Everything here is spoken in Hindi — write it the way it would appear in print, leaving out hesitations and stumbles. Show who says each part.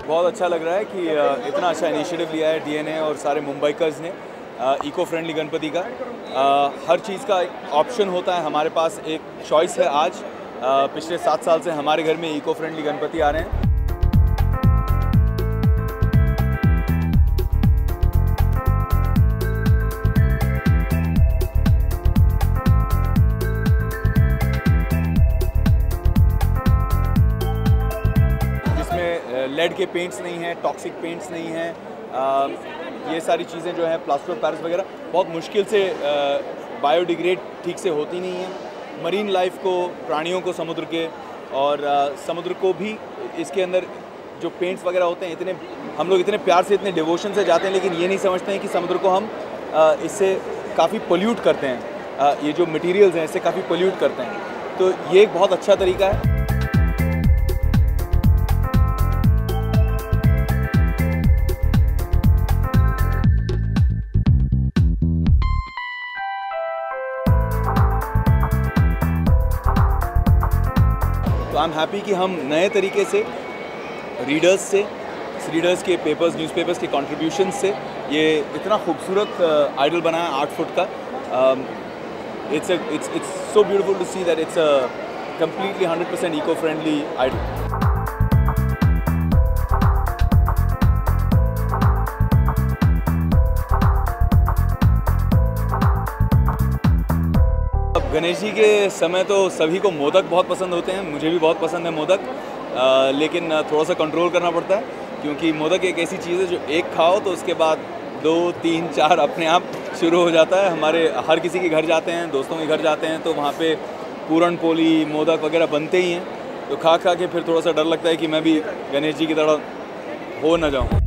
Speaker 1: बहुत अच्छा लग रहा है कि इतना अच्छा इनिशिएटिव लिया है डीएनए और सारे मुंबईकर्स ने इको फ्रेंडली गणपति का। हर चीज़ का एक ऑप्शन होता है, हमारे पास एक चॉइस है आज। पिछले 7 साल से हमारे घर में इको फ्रेंडली गणपति आ रहे हैं। लेड के पेंट्स नहीं हैं, टॉक्सिक पेंट्स नहीं हैं। ये सारी चीज़ें जो है प्लास्टर ऑफ पेरिस वगैरह बहुत मुश्किल से बायोडिग्रेड ठीक से होती नहीं है। मरीन लाइफ को, प्राणियों को समुद्र के और समुद्र को भी इसके अंदर जो पेंट्स वगैरह होते हैं, इतने हम लोग इतने प्यार से, इतने डिवोशन से जाते हैं, लेकिन ये नहीं समझते हैं कि समुद्र को हम इससे काफ़ी पोल्यूट करते हैं। ये जो मटेरियल्स हैं इससे काफ़ी पोल्यूट करते हैं। तो ये एक बहुत अच्छा तरीका है। तो आई एम हैप्पी कि हम नए तरीके से रीडर्स के पेपर्स, न्यूज़पेपर्स के कंट्रीब्यूशन से ये इतना खूबसूरत आइडल बना है 8 फुट का। It's so beautiful to see that it's a completely 100% eco friendly idol. Ganesh ji के समय तो सभी को मोदक बहुत पसंद होते हैं, मुझे भी बहुत पसंद है मोदक, लेकिन थोड़ा सा कंट्रोल करना पड़ता है, क्योंकि मोदक एक ऐसी चीज़ है जो एक खाओ तो उसके बाद 2, 3, 4 अपने आप शुरू हो जाता है। हमारे हर किसी के घर जाते हैं, दोस्तों के घर जाते हैं, तो वहाँ पे पूरन पोली, मोदक वगैरह बनते ही हैं। तो खा के फिर थोड़ा सा डर लगता है कि मैं भी गणेश जी की तरह हो न जाऊँ।